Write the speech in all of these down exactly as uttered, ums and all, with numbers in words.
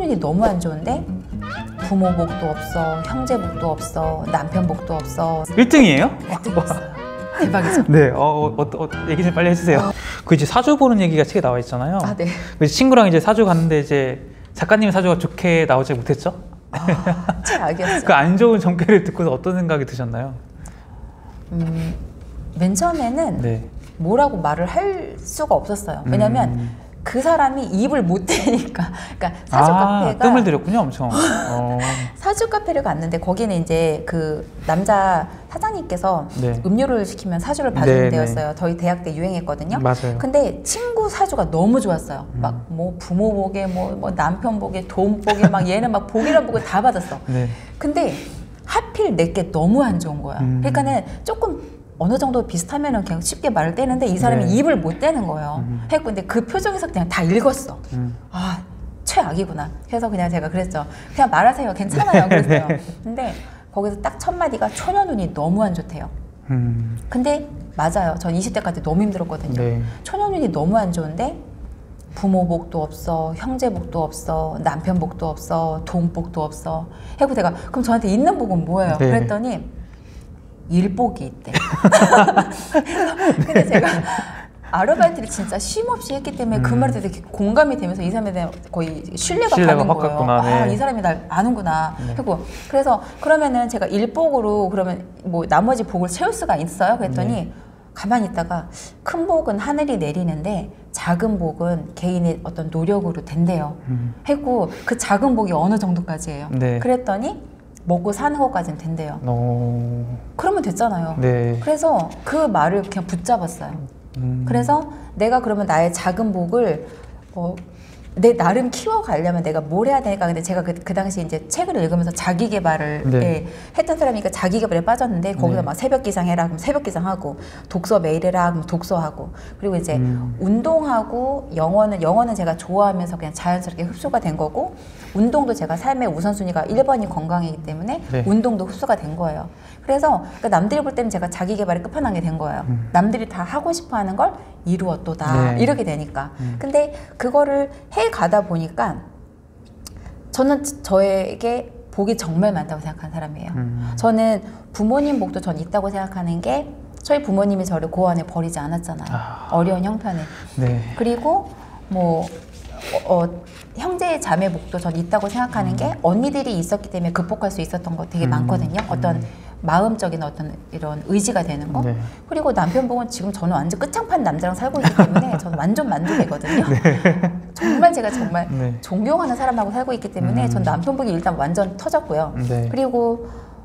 초년운이 너무 안 좋은데 부모 복도 없어, 형제 복도 없어, 남편 복도 없어. 일 등이에요? 일 등이었어요. 대박이죠? 네, 어, 어, 어, 얘기 좀 빨리 해주세요. 어. 그 이제 사주 보는 얘기가 책에 나와 있잖아요. 아, 네. 그 친구랑 이제 사주 갔는데 이제 작가님의 사주가 좋게 나오지 못했죠? 아, 최악이었어요. 그 안 좋은 전개를 듣고서 어떤 생각이 드셨나요? 음, 맨 처음에는 네. 뭐라고 말을 할 수가 없었어요. 왜냐면 음. 그 사람이 입을 못 대니까. 그러니까 사주 아, 카페가 뜸을 들였군요, 엄청. 어. 사주 카페를 갔는데 거기는 이제 그 남자 사장님께서 네. 음료를 시키면 사주를 봐주는 네, 데였어요. 네. 저희 대학 때 유행했거든요. 맞아요. 근데 친구 사주가 너무 좋았어요. 음. 막 뭐 부모 복에 뭐, 뭐 남편 복에 돈 복에 막 얘는 막 복이란 복을 다 받았어. 네. 근데 하필 내게 너무 안 좋은 거야. 음. 그러니까는 조금 어느 정도 비슷하면은 그냥 쉽게 말을 떼는데 이 사람이 네. 입을 못 떼는 거예요. 음. 했고 근데 그 표정에서 그냥 다 읽었어. 음. 아 최악이구나. 그래서 그냥 제가 그랬죠. 그냥 말하세요. 괜찮아요. 그랬어요. 근데 거기서 딱 첫 마디가 초년운이 너무 안 좋대요. 음. 근데 맞아요. 전 이십 대까지 너무 힘들었거든요. 네. 초년운이 너무 안 좋은데 부모 복도 없어, 형제 복도 없어, 남편 복도 없어, 돈 복도 없어. 했고 제가 그럼 저한테 있는 복은 뭐예요? 네. 그랬더니 일복이 있대. 근데 제가 아르바이트를 진짜 쉼없이 했기 때문에 음. 그 말에 되게 공감이 되면서 이 사람에 대한 거의 신뢰가, 신뢰가 가는 거예요. 갔구나, 네. 아, 이 사람이 날 아는구나. 네. 그리고 그래서 그러면은 제가 일복으로 그러면 뭐 나머지 복을 채울 수가 있어요? 그랬더니 네. 가만히 있다가 큰 복은 하늘이 내리는데 작은 복은 개인의 어떤 노력으로 된대요. 음. 했고 그 작은 복이 어느 정도까지예요? 네. 그랬더니 먹고 사는 것까지는 된대요. 오. 그러면 됐잖아요. 네. 그래서 그 말을 그냥 붙잡았어요. 음. 그래서 내가 그러면 나의 작은 복을 어, 내 나름 키워가려면 내가 뭘 해야 되니까. 근데 제가 그, 그 당시 이제 책을 읽으면서 자기 개발을 네. 예, 했던 사람이니까 자기 개발에 빠졌는데 거기서 네. 막 새벽 기상 해라 그럼 새벽 기상 하고 독서 매일 해라 그럼 독서하고 그리고 이제 음. 운동하고 영어는 영어는 제가 좋아하면서 그냥 자연스럽게 흡수가 된 거고 운동도 제가 삶의 우선순위가 일 번이 건강이기 때문에 네. 운동도 흡수가 된 거예요. 그래서 그러니까 남들이 볼 때는 제가 자기 개발의 끝판왕이 된 거예요. 음. 남들이 다 하고 싶어 하는 걸 이루었도다. 네. 이렇게 되니까. 음. 근데 그거를 해 가다 보니까 저는 저에게 복이 정말 많다고 생각하는 사람이에요. 음. 저는 부모님 복도 전 있다고 생각하는 게 저희 부모님이 저를 고아원에 버리지 않았잖아요. 아. 어려운 형편에. 네. 그리고 뭐 어, 어, 형제 자매 복도 전 있다고 생각하는 음. 게 언니들이 있었기 때문에 극복할 수 있었던 거 되게 음. 많거든요. 어떤 음. 마음적인 어떤 이런 의지가 되는 거. 네. 그리고 남편 복은 지금 저는 완전 끝장판 남자랑 살고 있기 때문에 저는 완전 만족이거든요. 네. 정말 제가 정말 네. 존경하는 사람하고 살고 있기 때문에 음. 전 남편 복이 일단 완전 터졌고요. 네. 그리고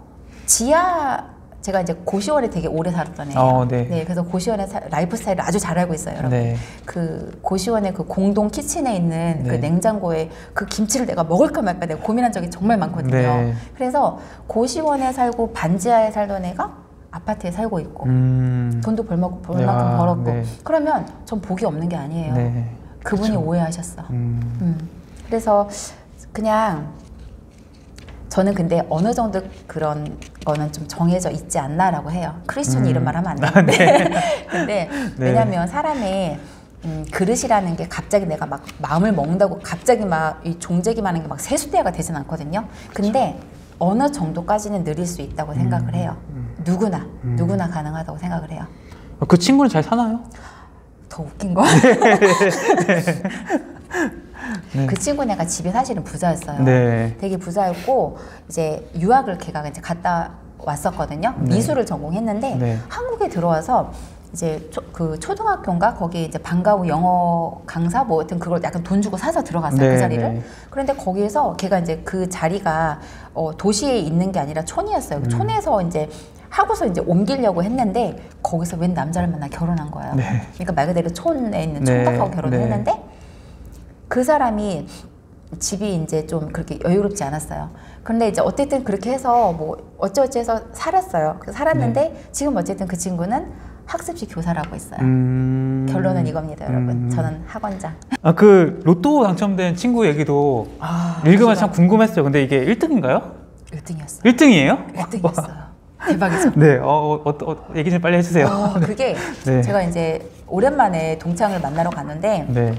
지하 제가 이제 고시원에 되게 오래 살았던 애예요. 어, 네. 네, 그래서 고시원의 사, 라이프 스타일을 아주 잘 알고 있어요, 여러분. 네. 그 고시원의 그 공동 키친에 있는 네. 그 냉장고에 그 김치를 내가 먹을까 말까 내가 고민한 적이 정말 많거든요. 네. 그래서 고시원에 살고 반지하에 살던 애가 아파트에 살고 있고 음. 돈도 벌만큼, 벌만큼 야, 벌었고 네. 그러면 전 복이 없는 게 아니에요. 네. 그분이 그쵸. 오해하셨어. 음. 음. 그래서 그냥 저는 근데 어느 정도 그런 거는 좀 정해져 있지 않나라고 해요. 크리스천 음. 이런 말 하면 안 되는데. 네. 근데 네. 왜냐면 사람의 음, 그릇이라는 게 갑자기 내가 막 마음을 먹는다고 갑자기 막 이 종재기만 하는 게 막 세수대가 되진 않거든요. 근데 그쵸. 어느 정도까지는 느릴 수 있다고 음. 생각을 해요. 음. 누구나, 음. 누구나 가능하다고 생각을 해요. 그 친구는 잘 사나요? 더 웃긴 거? 네. 그 친구 내가 집이 사실은 부자였어요. 네. 되게 부자였고 이제 유학을 걔가 이제 갔다 왔었거든요. 네. 미술을 전공했는데 네. 한국에 들어와서 이제 초, 그 초등학교인가 거기 이제 방과 후 영어 강사 뭐 하여튼 그걸 약간 돈 주고 사서 들어갔어요. 네. 그 자리를. 네. 그런데 거기에서 걔가 이제 그 자리가 어, 도시에 있는 게 아니라 촌이었어요. 음. 촌에서 이제 하고서 이제 옮기려고 했는데 거기서 웬 남자를 만나 결혼한 거예요. 네. 그러니까 말 그대로 촌에 있는 총각하고 네. 결혼을 네. 했는데 그 사람이 집이 이제 좀 그렇게 여유롭지 않았어요. 그런데 이제 어쨌든 그렇게 해서 뭐 어찌어찌 해서 살았어요. 살았는데 네. 지금 어쨌든 그 친구는 학습지 교사라고 있어요. 음... 결론은 이겁니다, 여러분. 음... 저는 학원장. 아, 그 로또 당첨된 친구 얘기도 아, 읽으면 참 궁금했어요. 근데 이게 일 등인가요? 일 등이었어요. 일 등이에요? 일 등이었어요. 대박이죠? 네, 어, 어, 어, 얘기 좀 빨리 해주세요. 어, 그게 네. 제가 이제 오랜만에 동창을 만나러 갔는데 네.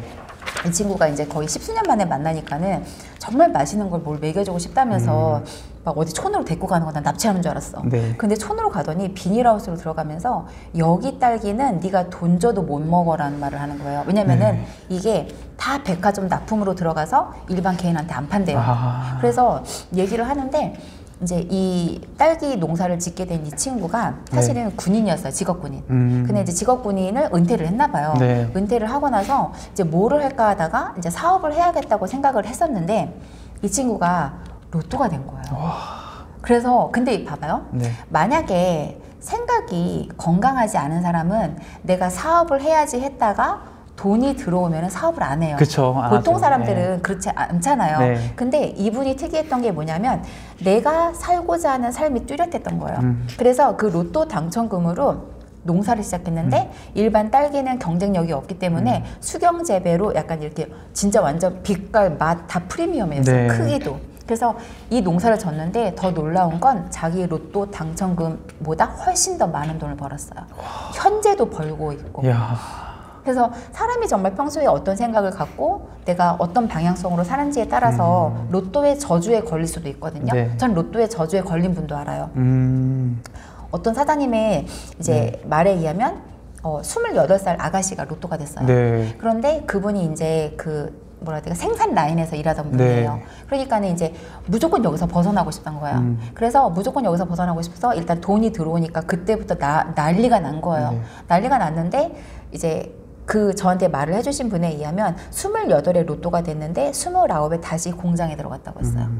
이 친구가 이제 거의 십수년 만에 만나니까는 정말 맛있는 걸 뭘 먹여주고 싶다면서 음. 막 어디 촌으로 데리고 가는 거 난 납치하는 줄 알았어. 네. 근데 촌으로 가더니 비닐하우스로 들어가면서 여기 딸기는 네가 돈 줘도 못 먹어라는 말을 하는 거예요. 왜냐면은 네. 이게 다 백화점 납품으로 들어가서 일반 개인한테 안 판대요. 아. 그래서 얘기를 하는데 이제 이 딸기 농사를 짓게 된 이 친구가 사실은 네. 군인이었어요. 직업군인. 음. 근데 이제 직업군인을 은퇴를 했나 봐요. 네. 은퇴를 하고 나서 이제 뭐를 할까 하다가 이제 사업을 해야겠다고 생각을 했었는데 이 친구가 로또가 된 거예요. 와. 그래서 근데 봐봐요. 네. 만약에 생각이 건강하지 않은 사람은 내가 사업을 해야지 했다가 돈이 들어오면 사업을 안 해요. 그쵸, 안 보통 하죠. 사람들은 네. 그렇지 않잖아요. 네. 근데 이분이 특이했던 게 뭐냐면 내가 살고자 하는 삶이 뚜렷했던 거예요. 음. 그래서 그 로또 당첨금으로 농사를 시작했는데 음. 일반 딸기는 경쟁력이 없기 때문에 음. 수경 재배로 약간 이렇게 진짜 완전 빛깔, 맛 다 프리미엄이었어요. 네. 크기도. 그래서 이 농사를 졌는데 더 놀라운 건 자기 로또 당첨금보다 훨씬 더 많은 돈을 벌었어요. 와. 현재도 벌고 있고. 야. 그래서 사람이 정말 평소에 어떤 생각을 갖고 내가 어떤 방향성으로 사는지에 따라서 음. 로또의 저주에 걸릴 수도 있거든요. 네. 전 로또의 저주에 걸린 분도 알아요. 음. 어떤 사장님의 이제 네. 말에 의하면 어, 스물여덟 살 아가씨가 로또가 됐어요. 네. 그런데 그분이 이제 그 뭐라 해야 될까 생산 라인에서 일하던 분이에요. 네. 그러니까는 이제 무조건 여기서 벗어나고 싶던 거예요. 음. 그래서 무조건 여기서 벗어나고 싶어서 일단 돈이 들어오니까 그때부터 나, 난리가 난 거예요. 네. 난리가 났는데 이제 그 저한테 말을 해주신 분에 의하면 스물여덟에 로또가 됐는데 스물아홉에 다시 공장에 들어갔다고 했어요. 음.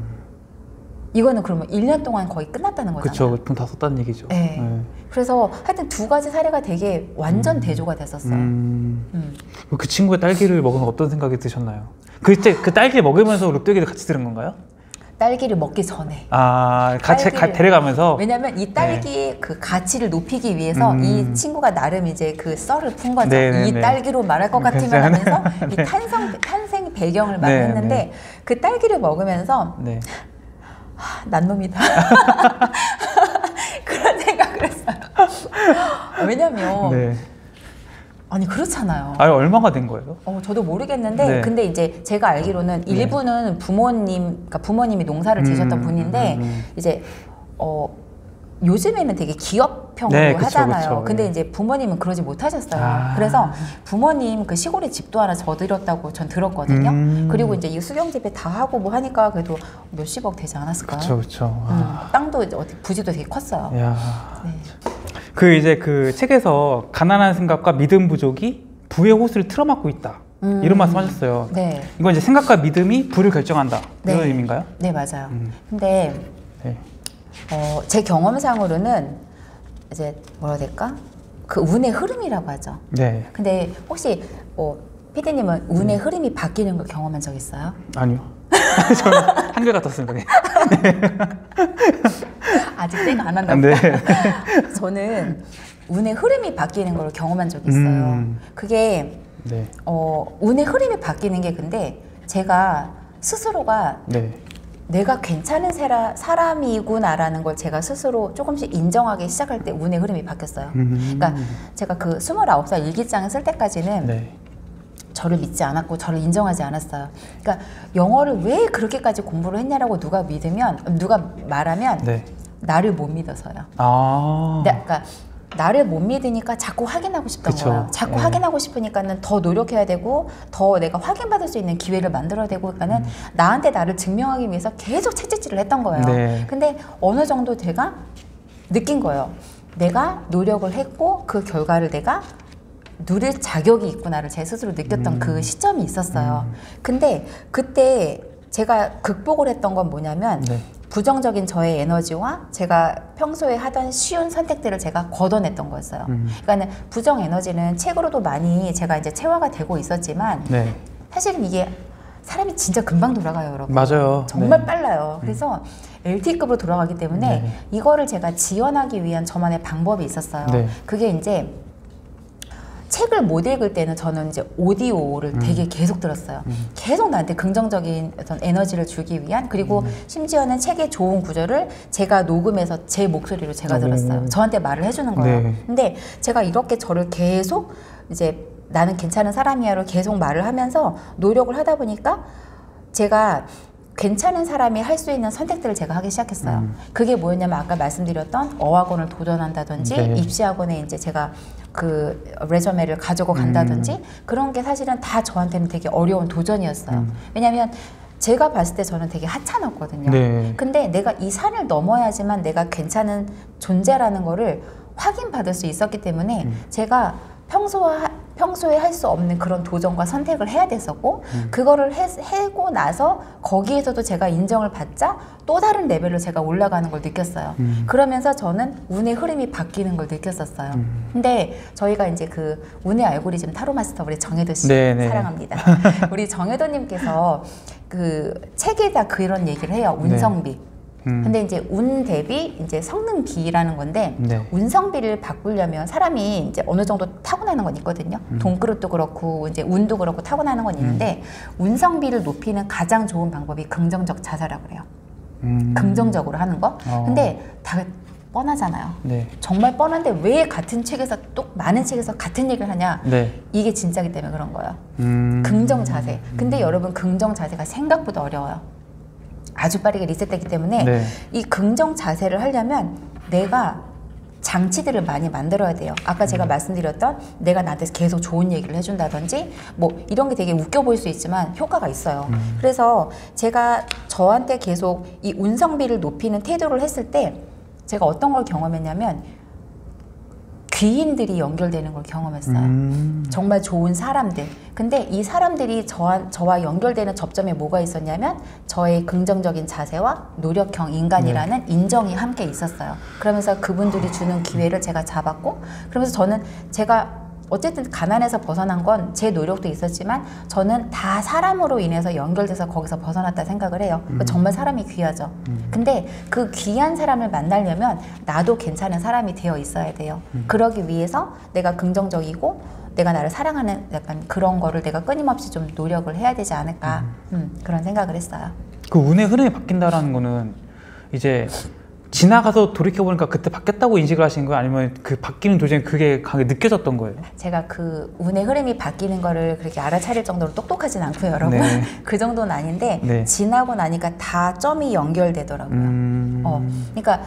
이거는 그러면 일 년 동안 거의 끝났다는 거잖아요. 그쵸, 돈 다 썼다는 얘기죠. 네. 네. 그래서 하여튼 두 가지 사례가 되게 완전 음. 대조가 됐었어요. 음. 음. 그 친구의 딸기를 먹으면 어떤 생각이 드셨나요? 그때 그 딸기 먹으면서 로또 얘기도 같이 들은 건가요? 딸기를 먹기 전에. 아, 같이 딸기를, 데려가면서? 왜냐면 이 딸기의 네. 그 가치를 높이기 위해서 음. 이 친구가 나름 이제 그 썰을 푼 거죠. 네네네. 이 딸기로 말할 것 같으면 하면서 네. 이 탄성, 탄생 배경을 말했는데 네. 그 딸기를 먹으면서 네. 하, 난 놈이다. 그런 생각을 했어요. 왜냐면 네. 아니 그렇잖아요. 아니 얼마가 된 거예요? 어 저도 모르겠는데 네. 근데 이제 제가 알기로는 네. 일부는 부모님, 그러니까 부모님이 농사를 지셨던 음, 분인데 음, 음. 이제 어 요즘에는 되게 기업형으로 네, 그쵸, 하잖아요. 그쵸, 근데 네. 이제 부모님은 그러지 못하셨어요. 아. 그래서 부모님 그 시골에 집도 하나 져드렸다고 전 들었거든요. 음. 그리고 이제 이 수경재배 다 하고 뭐 하니까 그래도 몇십억 되지 않았을까요? 그렇죠, 그렇죠. 음, 땅도 어디 부지도 되게 컸어요. 야. 네. 그 이제 그 책에서 가난한 생각과 믿음 부족이 부의 호수를 틀어막고 있다. 음. 이런 말씀하셨어요. 네. 이건 이제 생각과 믿음이 부를 결정한다. 네. 이런 의미인가요? 네, 맞아요. 음. 근데 네. 어, 제 경험상으로는 이제 뭐라 해야 될까? 그 운의 흐름이라고 하죠. 네. 근데 혹시 뭐 피디님은 운의 음. 흐름이 바뀌는 걸 경험한 적 있어요? 아니요. 저는 한결 같았습니다. 네. 아직 때가 안 왔나 보다. 네. 저는 운의 흐름이 바뀌는 걸 경험한 적이 있어요. 음. 그게 네. 어, 운의 흐름이 바뀌는 게 근데 제가 스스로가 네. 내가 괜찮은 세라, 사람이구나라는 걸 제가 스스로 조금씩 인정하기 시작할 때 운의 흐름이 바뀌었어요. 음. 그러니까 제가 그 스물아홉 살 일기장을 쓸 때까지는 네. 저를 믿지 않았고 저를 인정하지 않았어요. 그러니까 영어를 왜 그렇게까지 공부를 했냐라고 누가 믿으면 누가 말하면 네. 나를 못 믿어서요. 아. 네, 그러니까 나를 못 믿으니까 자꾸 확인하고 싶던 그쵸. 거예요. 자꾸 네. 확인하고 싶으니까는 더 노력해야 되고 더 내가 확인받을 수 있는 기회를 만들어야 되고 그러니까는 음. 나한테 나를 증명하기 위해서 계속 채찍질을 했던 거예요. 네. 근데 어느 정도 제가 느낀 거예요. 내가 노력을 했고 그 결과를 내가 누릴 자격이 있구나를 제 스스로 느꼈던 음. 그 시점이 있었어요. 음. 근데 그때 제가 극복을 했던 건 뭐냐면 네. 부정적인 저의 에너지와 제가 평소에 하던 쉬운 선택들을 제가 걷어냈던 거였어요. 음. 그러니까 부정 에너지는 책으로도 많이 제가 이제 체화가 되고 있었지만 네. 사실은 이게 사람이 진짜 금방 돌아가요, 여러분. 맞아요. 정말 네. 빨라요. 그래서 음. 엘티이급으로 돌아가기 때문에 네. 이거를 제가 지원하기 위한 저만의 방법이 있었어요. 네. 그게 이제 책을 못 읽을 때는 저는 이제 오디오를 음. 되게 계속 들었어요. 음. 계속 나한테 긍정적인 어떤 에너지를 주기 위한 그리고 음. 심지어는 책의 좋은 구절을 제가 녹음해서 제 목소리로 제가 들었어요. 오. 저한테 말을 해주는 거예요. 네. 근데 제가 이렇게 저를 계속 이제 나는 괜찮은 사람이야로 계속 말을 하면서 노력을 하다 보니까 제가 괜찮은 사람이 할 수 있는 선택들을 제가 하기 시작했어요. 음. 그게 뭐였냐면 아까 말씀드렸던 어학원을 도전한다든지 네. 입시학원에 이제 제가 그 레저메를 가지고 간다든지 음. 그런 게 사실은 다 저한테는 되게 어려운 도전이었어요. 음. 왜냐하면 제가 봤을 때 저는 되게 하찮았거든요. 네. 근데 내가 이 산을 넘어야지만 내가 괜찮은 존재라는 거를 확인받을 수 있었기 때문에 음. 제가 평소와, 평소에 할 수 없는 그런 도전과 선택을 해야 됐었고 음. 그거를 해, 해고 나서 거기에서도 제가 인정을 받자 또 다른 레벨로 제가 올라가는 걸 느꼈어요. 음. 그러면서 저는 운의 흐름이 바뀌는 걸 느꼈었어요. 음. 근데 저희가 이제 그 운의 알고리즘 타로 마스터 우리 정혜도 씨 네네. 사랑합니다. 우리 정혜도님께서 그 책에다 그런 얘기를 해요. 운성비. 네. 음. 근데 이제 운 대비 이제 성능비라는 건데 네. 운성비를 바꾸려면 사람이 이제 어느 정도 타고나는 건 있거든요. 음. 돈그릇도 그렇고 이제 운도 그렇고 타고나는 건 있는데 음. 운성비를 높이는 가장 좋은 방법이 긍정적 자세라고 그래요. 음. 긍정적으로 하는 거. 어. 근데 다 뻔하잖아요. 네. 정말 뻔한데 왜 같은 책에서 또 많은 책에서 같은 얘기를 하냐. 네. 이게 진짜기 때문에 그런 거예요. 음. 긍정 자세. 근데 음. 여러분 긍정 자세가 생각보다 어려워요. 아주 빠르게 리셋되기 때문에 네. 이 긍정 자세를 하려면 내가 장치들을 많이 만들어야 돼요. 아까 제가 음. 말씀드렸던 내가 나한테 계속 좋은 얘기를 해준다든지 뭐 이런 게 되게 웃겨 보일 수 있지만 효과가 있어요. 음. 그래서 제가 저한테 계속 이 운성비를 높이는 태도를 했을 때 제가 어떤 걸 경험했냐면 귀인들이 연결되는 걸 경험했어요. 음. 정말 좋은 사람들. 근데 이 사람들이 저와, 저와 연결되는 접점에 뭐가 있었냐면 저의 긍정적인 자세와 노력형 인간이라는 네. 인정이 함께 있었어요. 그러면서 그분들이 주는 기회를 제가 잡았고 그러면서 저는 제가 어쨌든 가난에서 벗어난 건 제 노력도 있었지만 저는 다 사람으로 인해서 연결돼서 거기서 벗어났다 생각을 해요. 음. 정말 사람이 귀하죠. 음. 근데 그 귀한 사람을 만나려면 나도 괜찮은 사람이 되어 있어야 돼요. 음. 그러기 위해서 내가 긍정적이고 내가 나를 사랑하는 약간 그런 거를 내가 끊임없이 좀 노력을 해야 되지 않을까 음. 음, 그런 생각을 했어요. 그 운의 흐름이 바뀐다라는 거는 이제 지나가서 돌이켜보니까 그때 바뀌었다고 인식을 하신 거예요? 아니면 그 바뀌는 도중에 그게 강하게 느껴졌던 거예요? 제가 그 운의 흐름이 바뀌는 거를 그렇게 알아차릴 정도로 똑똑하진 않고요, 여러분. 네. 그 정도는 아닌데 네. 지나고 나니까 다 점이 연결되더라고요. 음... 어, 그러니까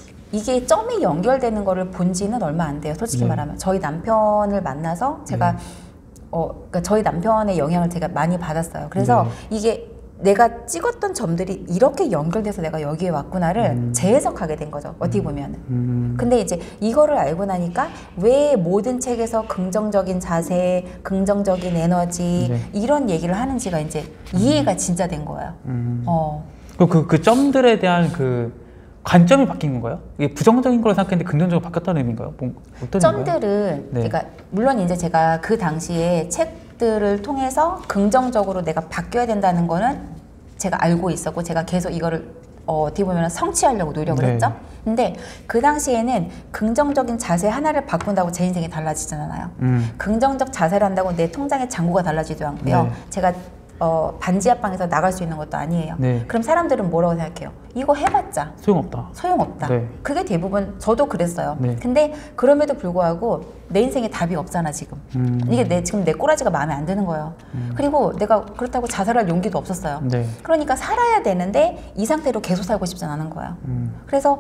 이게 점이 연결되는 거를 본 지는 얼마 안 돼요, 솔직히 네. 말하면. 저희 남편을 만나서 제가 네. 어, 그러니까 저희 남편의 영향을 제가 많이 받았어요. 그래서 네. 이게 내가 찍었던 점들이 이렇게 연결돼서 내가 여기에 왔구나를 음. 재해석하게 된 거죠. 어떻게 보면. 음. 근데 이제 이거를 알고 나니까 왜 모든 책에서 긍정적인 자세, 긍정적인 에너지 네. 이런 얘기를 하는지가 이제 이해가 진짜 된 거예요. 음. 어. 그, 그 점들에 대한 그 관점이 바뀐 건가요? 이게 부정적인 걸 생각했는데 긍정적으로 바뀌었다는 의미인가요? 뭐, 어떤 점들은 네. 그러니까 물론 이제 제가 그 당시에 책들을 통해서 긍정적으로 내가 바뀌어야 된다는 거는 제가 알고 있었고 제가 계속 이거를 어, 어떻게 보면 성취하려고 노력을 네. 했죠. 근데 그 당시에는 긍정적인 자세 하나를 바꾼다고 제 인생이 달라지잖아요. 음. 긍정적 자세를 한다고 내 통장의 잔고가 달라지지도 않고요. 네. 제가 어, 반지 하방에서 나갈 수 있는 것도 아니에요. 네. 그럼 사람들은 뭐라고 생각해요? 이거 해봤자 소용없다. 소용없다. 네. 그게 대부분 저도 그랬어요. 네. 근데 그럼에도 불구하고 내 인생에 답이 없잖아 지금. 음. 이게 내 지금 내 꼬라지가 마음에 안 드는 거예요. 음. 그리고 내가 그렇다고 자살할 용기도 없었어요. 네. 그러니까 살아야 되는데 이 상태로 계속 살고 싶진 않은 거예요. 음. 그래서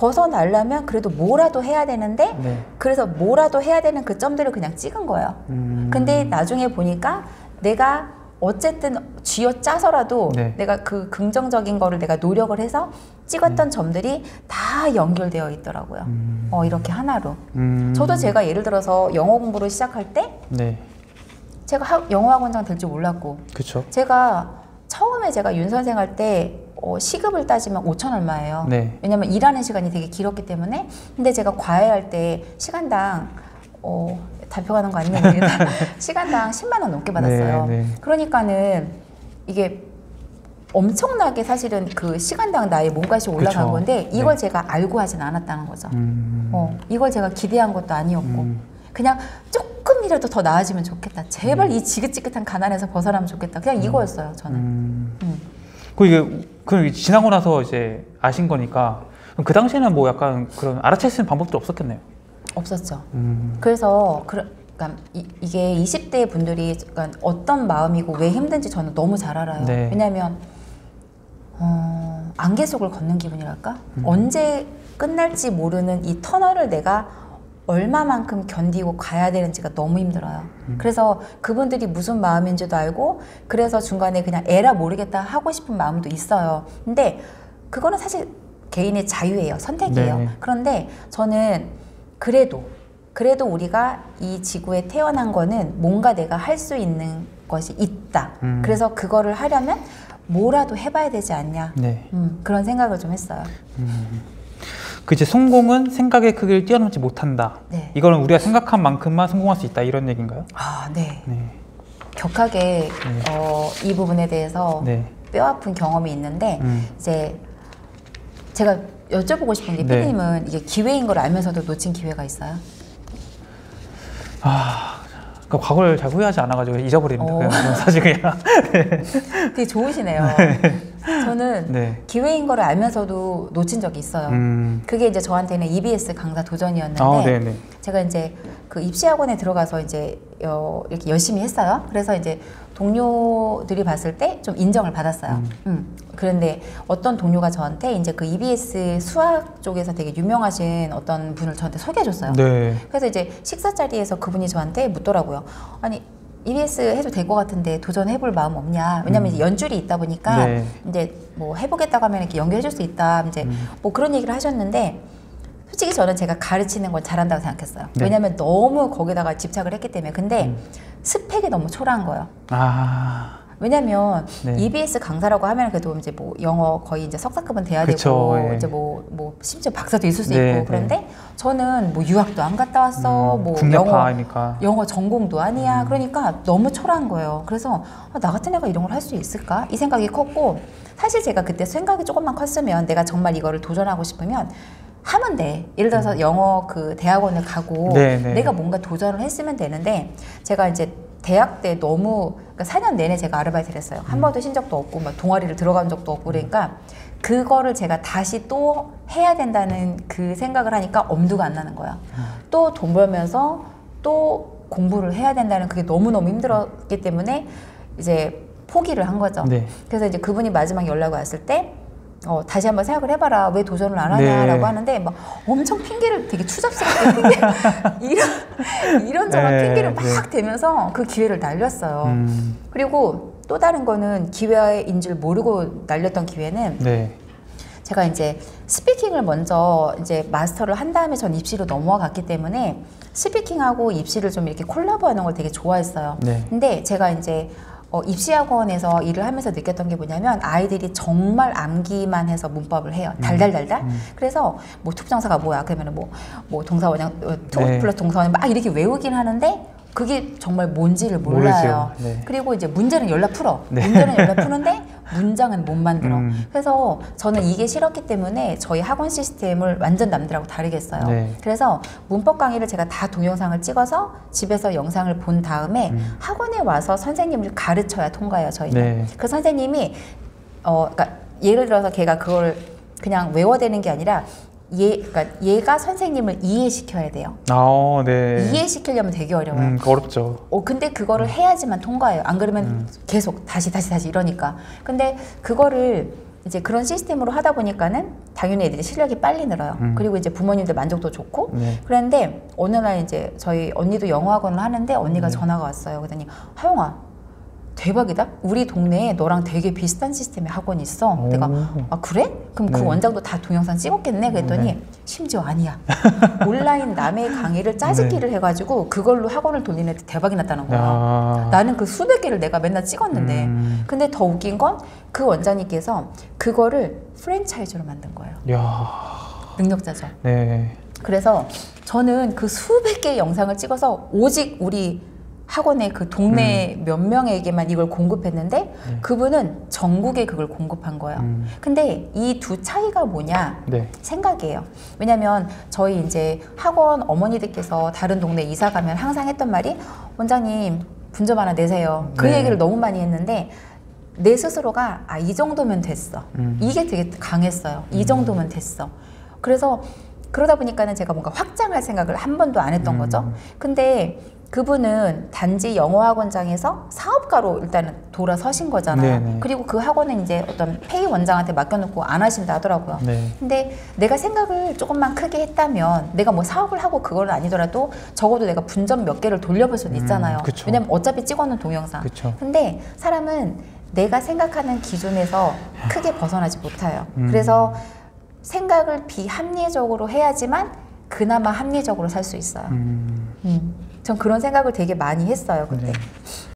벗어나려면 그래도 뭐라도 해야 되는데 네. 그래서 뭐라도 해야 되는 그 점들을 그냥 찍은 거예요. 음. 근데 나중에 보니까 내가 어쨌든 쥐어짜서라도 네. 내가 그 긍정적인 거를 내가 노력을 해서 찍었던 음. 점들이 다 연결되어 있더라고요. 음. 어, 이렇게 하나로. 음. 저도 제가 예를 들어서 영어 공부를 시작할 때 네. 제가 하, 영어 학원장 될 줄 몰랐고 그쵸. 제가 처음에 제가 윤선생 할 때 어, 시급을 따지면 오천 얼마예요. 네. 왜냐면 일하는 시간이 되게 길었기 때문에. 근데 제가 과외할 때 시간당 어, 발표하는 거 아니면 시간당 십만 원 넘게 받았어요. 네, 네. 그러니까는 이게 엄청나게 사실은 그 시간당 나의 몸값이 올라간 그쵸. 건데 이걸 네. 제가 알고 하진 않았다는 거죠. 음. 어, 이걸 제가 기대한 것도 아니었고 음. 그냥 조금이라도 더 나아지면 좋겠다. 제발 음. 이 지긋지긋한 가난에서 벗어나면 좋겠다. 그냥 이거였어요, 저는. 음. 음. 그 이게 그 지나고 나서 이제 아신 거니까 그 당시에는 뭐 약간 그런 알아챌 수 있는 방법도 없었겠네요. 없었죠. 음. 그래서 그, 그러니까 이, 이게 이십 대 분들이 그러니까 어떤 마음이고 왜 힘든지 저는 너무 잘 알아요. 네. 왜냐하면 어, 안개 속을 걷는 기분이랄까? 음. 언제 끝날지 모르는 이 터널을 내가 얼마만큼 견디고 가야 되는지가 너무 힘들어요. 음. 그래서 그분들이 무슨 마음인지도 알고 그래서 중간에 그냥 에라 모르겠다 하고 싶은 마음도 있어요. 근데 그거는 사실 개인의 자유예요. 선택이에요. 네. 그런데 저는 그래도 그래도 우리가 이 지구에 태어난 거는 뭔가 내가 할 수 있는 것이 있다. 음. 그래서 그거를 하려면 뭐라도 해봐야 되지 않냐. 네. 음, 그런 생각을 좀 했어요. 음. 그 이제 성공은 생각의 크기를 뛰어넘지 못한다. 네. 이거는 우리가 생각한 만큼만 성공할 수 있다 이런 얘기인가요? 아, 네. 네. 격하게 네. 어, 이 부분에 대해서 네. 뼈아픈 경험이 있는데 음. 이제 제가 여쭤보고 싶은 게 네. 피디님은 이게 기회인 걸 알면서도 놓친 기회가 있어요? 아, 그 과거를 잘 후회하지 않아가지고 잊어버립니다. 그냥 사실 그냥. 네. 되게 좋으시네요. 네. 저는 네. 기회인 거를 알면서도 놓친 적이 있어요. 음. 그게 이제 저한테는 이비에스 강사 도전이었는데 아, 제가 이제 그 입시학원에 들어가서 이제 어, 이렇게 열심히 했어요. 그래서 이제 동료들이 봤을 때 좀 인정을 받았어요. 음. 음. 그런데 어떤 동료가 저한테 이제 그 이비에스 수학 쪽에서 되게 유명하신 어떤 분을 저한테 소개해줬어요. 네. 그래서 이제 식사 자리에서 그분이 저한테 묻더라고요. 아니 이비에스 해도 될 것 같은데 도전해볼 마음 없냐? 왜냐면 음. 이제 연줄이 있다 보니까 네. 이제 뭐 해보겠다고 하면 이렇게 연결해줄 수 있다. 이제 음. 뭐 그런 얘기를 하셨는데 솔직히 저는 제가 가르치는 걸 잘한다고 생각했어요. 네. 왜냐면 너무 거기다가 집착을 했기 때문에. 근데 음. 스펙이 너무 초라한 거예요. 아. 왜냐면 네. 이비에스 강사라고 하면 그래도 이제 뭐 영어 거의 이제 석사급은 돼야 그쵸, 되고 예. 이제 뭐, 뭐 심지어 박사도 있을 수 네, 있고 그런데 네. 저는 뭐 유학도 안 갔다 왔어. 음, 뭐 영어 영어 전공도 아니야. 음. 그러니까 너무 초라한 거예요. 그래서 아, 나 같은 애가 이런 걸 할 수 있을까? 이 생각이 컸고 사실 제가 그때 생각이 조금만 컸으면 내가 정말 이거를 도전하고 싶으면 하면 돼. 예를 들어서 음. 영어 그 대학원을 가고 네, 네. 내가 뭔가 도전을 했으면 되는데 제가 이제 대학 때 너무 그러니까 사 년 내내 제가 아르바이트를 했어요. 한 음. 번도 쉰 적도 없고 막 동아리를 들어간 적도 없고 그러니까 그거를 제가 다시 또 해야 된다는 그 생각을 하니까 엄두가 안 나는 거야. 음. 또 돈 벌면서 또 공부를 해야 된다는 그게 너무너무 힘들었기 때문에 이제 포기를 한 거죠. 네. 그래서 이제 그분이 마지막 연락이 왔을 때 어, 다시 한번 생각을 해봐라. 왜 도전을 안 하냐라고 네. 하는데 막 엄청 핑계를 되게 추잡스럽게 핑계 이런 이런저런 네, 핑계를 막 네. 대면서 그 기회를 날렸어요. 음. 그리고 또 다른 거는 기회인 줄 모르고 날렸던 기회는 네. 제가 이제 스피킹을 먼저 이제 마스터를 한 다음에 전 입시로 넘어갔기 때문에 스피킹하고 입시를 좀 이렇게 콜라보하는 걸 되게 좋아했어요. 네. 근데 제가 이제 어, 입시학원에서 일을 하면서 느꼈던 게 뭐냐면 아이들이 정말 암기만 해서 문법을 해요. 달달달달. 음, 음. 그래서 뭐 투부정사가 뭐야? 그러면 뭐, 뭐 동사원형, 투 네. 플러스 동사원형 막 이렇게 외우긴 하는데 그게 정말 뭔지를 몰라요. 네. 그리고 이제 문제는 열라 풀어. 네. 문제는 열라 푸는데 문장은 못 만들어. 음. 그래서 저는 이게 싫었기 때문에 저희 학원 시스템을 완전 남들하고 다르게 했어요. 네. 그래서 문법 강의를 제가 다 동영상을 찍어서 집에서 영상을 본 다음에 음. 학원에 와서 선생님을 가르쳐야 통과해요. 저희는. 네. 그 선생님이 어, 그러니까 예를 들어서 걔가 그걸 그냥 외워대는 게 아니라 얘, 그러니까 얘가 선생님을 이해시켜야 돼요. 아, 네. 이해시키려면 되게 어려워요. 음, 어렵죠. 어, 근데 그거를 음. 해야지만 통과해요. 안 그러면 음. 계속 다시 다시 다시 이러니까. 근데 그거를 이제 그런 시스템으로 하다 보니까는 당연히 애들이 실력이 빨리 늘어요. 음. 그리고 이제 부모님들 만족도 좋고. 네. 그런데 어느 날 이제 저희 언니도 영어 학원을 하는데 언니가 네. 전화가 왔어요. 그러더니 하영아. 대박이다. 우리 동네에 너랑 되게 비슷한 시스템의 학원이 있어. 오. 내가 아 그래? 그럼 네. 그 원장도 다 동영상 찍었겠네? 그랬더니 네. 심지어 아니야. 온라인 남의 강의를 짜집기를 네. 해가지고 그걸로 학원을 돌리는 애들 대박이 났다는 거야. 야. 나는 그 수백 개를 내가 맨날 찍었는데 음. 근데 더 웃긴 건 그 원장님께서 그거를 프랜차이즈로 만든 거예요. 야. 능력자죠. 네. 그래서 저는 그 수백 개의 영상을 찍어서 오직 우리 학원의 그 동네 음. 몇 명에게만 이걸 공급했는데 네. 그분은 전국에 그걸 공급한 거예요. 음. 근데 이 두 차이가 뭐냐? 네. 생각이에요. 왜냐면 저희 이제 학원 어머니들께서 다른 동네 이사 가면 항상 했던 말이 원장님 분 좀 하나 내세요. 그 네. 얘기를 너무 많이 했는데 내 스스로가 아, 이 정도면 됐어. 음. 이게 되게 강했어요. 이 음. 정도면 됐어. 그래서 그러다 보니까는 제가 뭔가 확장할 생각을 한 번도 안 했던 음. 거죠. 근데 그분은 단지 영어학원장에서 사업가로 일단은 돌아서신 거잖아요. 네네. 그리고 그 학원은 이제 어떤 페이 원장한테 맡겨놓고 안 하신다 하더라고요. 네. 근데 내가 생각을 조금만 크게 했다면 내가 뭐 사업을 하고 그건 아니더라도 적어도 내가 분점 몇 개를 돌려볼 수도 있잖아요. 음, 왜냐면 어차피 찍어놓은 동영상. 그쵸. 근데 사람은 내가 생각하는 기준에서 크게 벗어나지 못해요. 음. 그래서 생각을 비합리적으로 해야지만 그나마 합리적으로 살 수 있어요. 음. 음. 전 그런 생각을 되게 많이 했어요, 그때. 네.